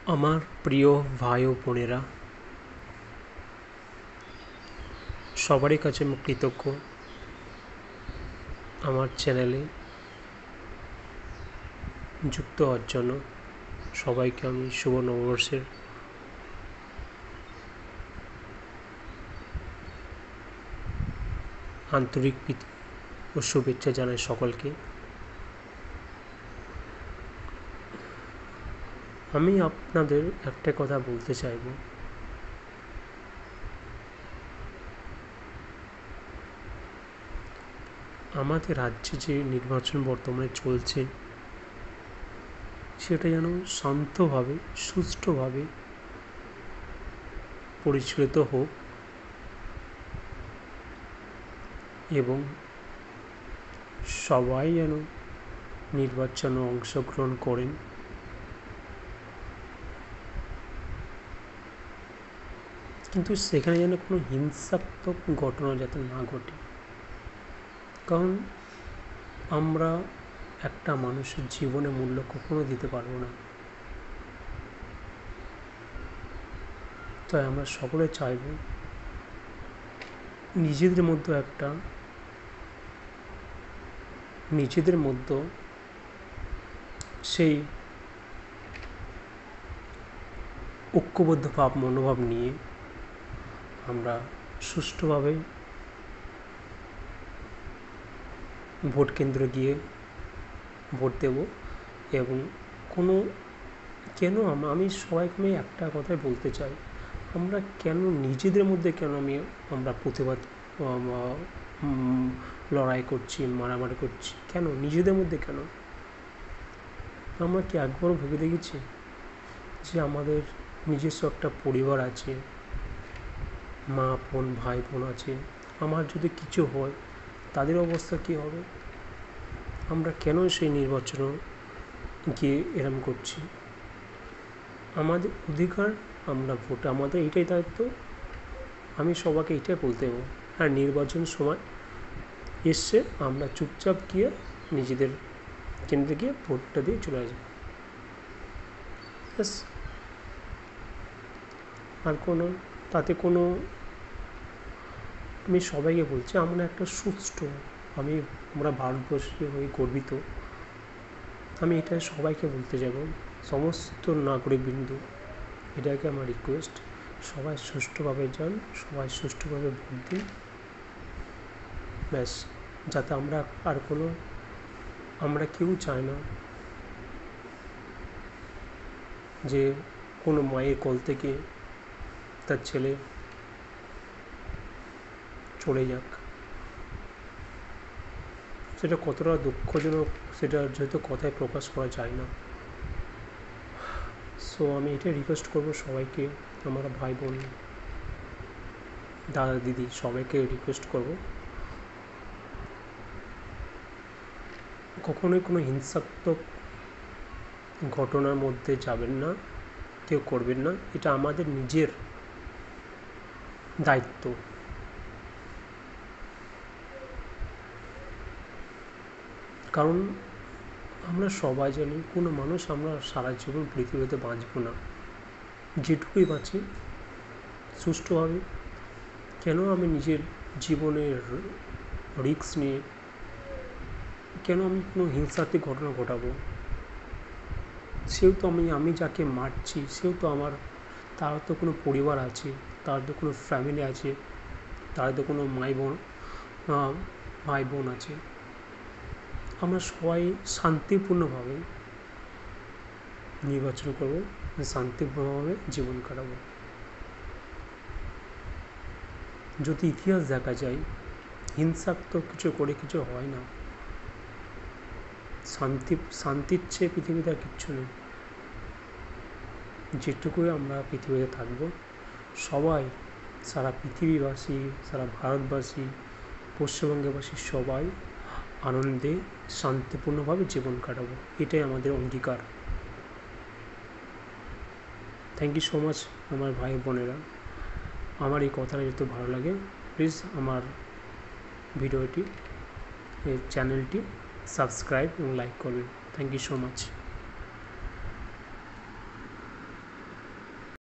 আমার প্রিয় ভাই ও বোনেরা, সবারই কাছে আমি কৃতজ্ঞ আমার চ্যানেলে যুক্ত হওয়ার জন্য। সবাইকে আমি শুভ নববর্ষের আন্তরিক ও শুভেচ্ছা জানাই সকলকে। আমি আপনাদের একটা কথা বলতে চাইব, আমাদের রাজ্যে যে নির্বাচন বর্তমানে চলছে সেটা যেন শান্তভাবে, সুষ্ঠুভাবে পরিচালিত হোক এবং সবাই যেন নির্বাচনে অংশগ্রহণ করেন। কিন্তু সেখানে যেন কোনো হিংসাত্মক ঘটনা যাতে না ঘটে, কারণ আমরা একটা মানুষের জীবনে মূল্য কখনো দিতে পারবো না। তাই আমরা সকলে চাইব নিজেদের মধ্যে সেই ঐক্যবদ্ধ মনোভাব নিয়ে আমরা সুষ্ঠুভাবে ভোট কেন্দ্রে গিয়ে ভোট দেব। এবং আমি সবাইকে একটা কথাই বলতে চাই, আমরা কেন নিজেদের মধ্যে আমরা প্রতিবাদ লড়াই করছি, মারামারি করছি, কেন নিজেদের মধ্যে কেন? আমরা কি একবারও ভেবে দেখেছি যে আমাদের নিজস্ব একটা পরিবার আছে, মা বোন ভাই বোন আছে, আমার যদি কিছু হয় তাদের অবস্থা কী হবে? আমরা কেন সেই নির্বাচনে গিয়ে এরম করছি? আমাদের অধিকার, আমরা ভোট, আমাদের এইটাই দায়িত্ব। আমি সবাইকে এইটাই বলতে দেবো। আর নির্বাচন সময় এসছে, আমরা চুপচাপ গিয়ে নিজেদের কেন্দ্রে গিয়ে ভোটটা দিয়ে চলে আসবো। ব্যাস, আর আমি সবাইকে বলছি, আমরা একটা সুষ্ঠু, আমরা ভারতবর্ষে হয়ে গর্বিত। আমি এটা সবাইকে বলতে যাব, সমস্ত নাগরিকবৃন্দ, এটাকে আমার রিকোয়েস্ট, সবাই সুষ্ঠুভাবে যান, সবাই সুষ্ঠুভাবে ভোট দিন। ব্যাস, যাতে আমরা কেউ চাই না যে কোনো মায়ের কোল থেকে তার ছেলে চলে যাক। সেটা কতটা দুঃখজনক সেটা যেহেতু কথায় প্রকাশ করা যায় না। সো আমি এটাই রিকোয়েস্ট করবো সবাইকে, আমার ভাই বোন, দাদা দিদি, সবাইকে রিকোয়েস্ট করবো, কখনোই কোনো হিংসাত্মক ঘটনার মধ্যে যাবেন না, কেউ করবেন না। এটা আমাদের নিজের দায়িত্ব। কারণ আমরা সবাই জানি কোনো মানুষ আমরা সারা জীবন পৃথিবীতে বাঁচব না। যেটুকুই বাঁচি সুষ্ঠুভাবে, কেন আমি নিজের জীবনের রিস্ক নিয়ে কেন আমি কোনো হিংসাত্মক ঘটনা ঘটাবো? সেহেতু আমি যাকে মারছি তার তো কোনো পরিবার আছে, তার তো কোনো ফ্যামিলি আছে, তার তো কোনো ভাই বোন আছে। আমরা সবাই শান্তিপূর্ণভাবে নির্বাচন করব, শান্তিপূর্ণভাবে জীবন কাটাবো। যদি ইতিহাস দেখা যায়, হিংসাত্মক কিছু করে কিছু হয় না। শান্তির চেয়ে পৃথিবীতে আর কিচ্ছু নেই। যেটুকুই আমরা পৃথিবীতে থাকবো, সবাই, সারা পৃথিবীবাসী, সারা ভারতবাসী, পশ্চিমবঙ্গবাসী, সবাই আনন্দে শান্তিপূর্ণভাবে জীবন কাটাবো। এটাই আমাদের অঙ্গীকার। থ্যাংক ইউ সো মাচ আমার ভাই বোনেরা। আমার এই কথাটা যদি ভালো লাগে, প্লিজ আমার ভিডিওটি, চ্যানেলটি সাবস্ক্রাইব এবং লাইক করবেন। Thank you so much.